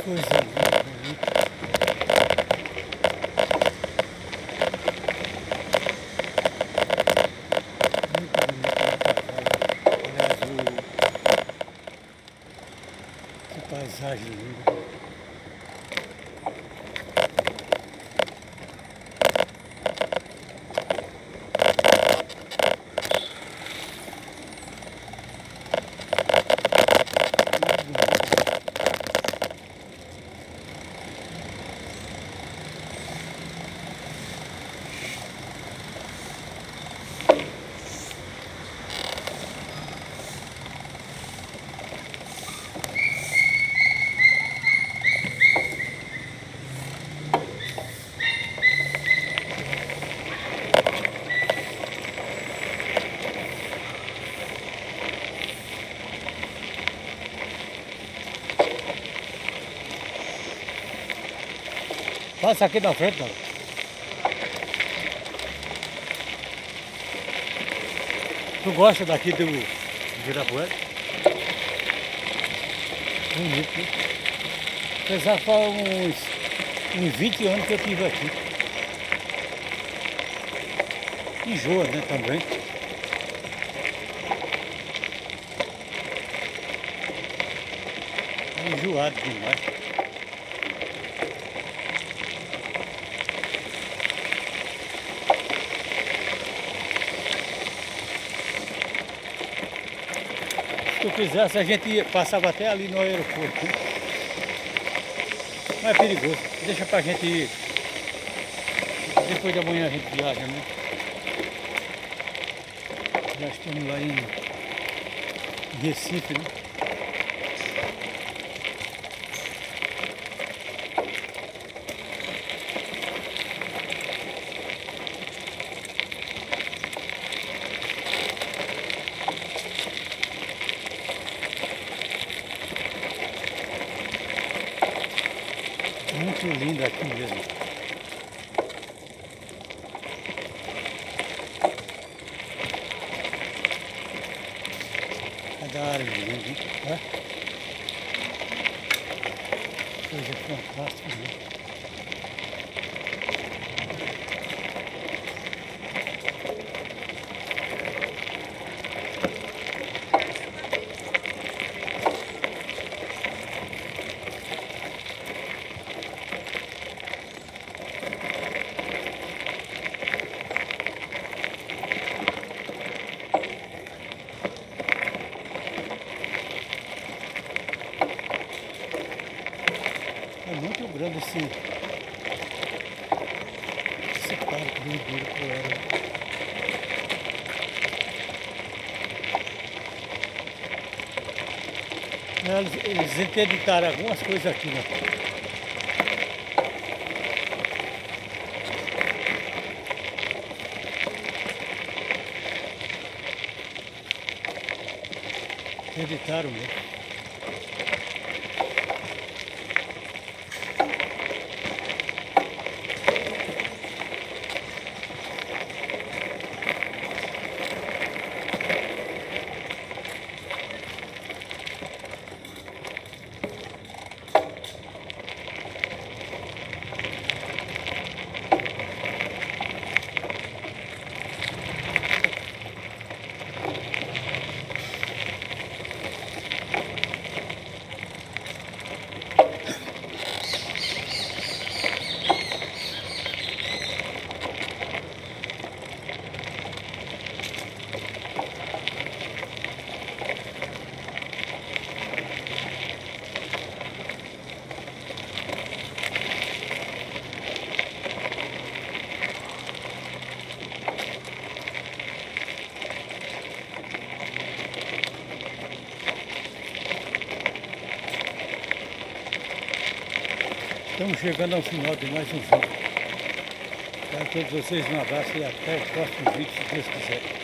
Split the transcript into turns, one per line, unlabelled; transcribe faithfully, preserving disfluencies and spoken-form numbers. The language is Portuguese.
coisa linda. Muito bonito. Aliás, o... que paisagem linda. Passa aqui na frente, não. Tu gosta daqui do Ibirapuera? Bonito, né? Apesar que faz uns, uns vinte anos que eu estive aqui. Enjoa, né, também. Enjoado demais. Se eu quisesse, a gente ia, passava até ali no aeroporto, né? Não é perigoso, deixa pra gente ir. Depois de amanhã a gente viaja, né? Já estamos lá em Recife, né? Muito lindo aqui mesmo. Cada árvore linda, hein? É? Coisa fantástica, né? É muito grande esse, esse parque do Ibirapuera. Eles, eles interditaram algumas coisas aqui, né? Interditaram mesmo. Estamos chegando ao final de mais um vídeo. Quero a todos vocês um abraço e até o próximo vídeo, se Deus quiser.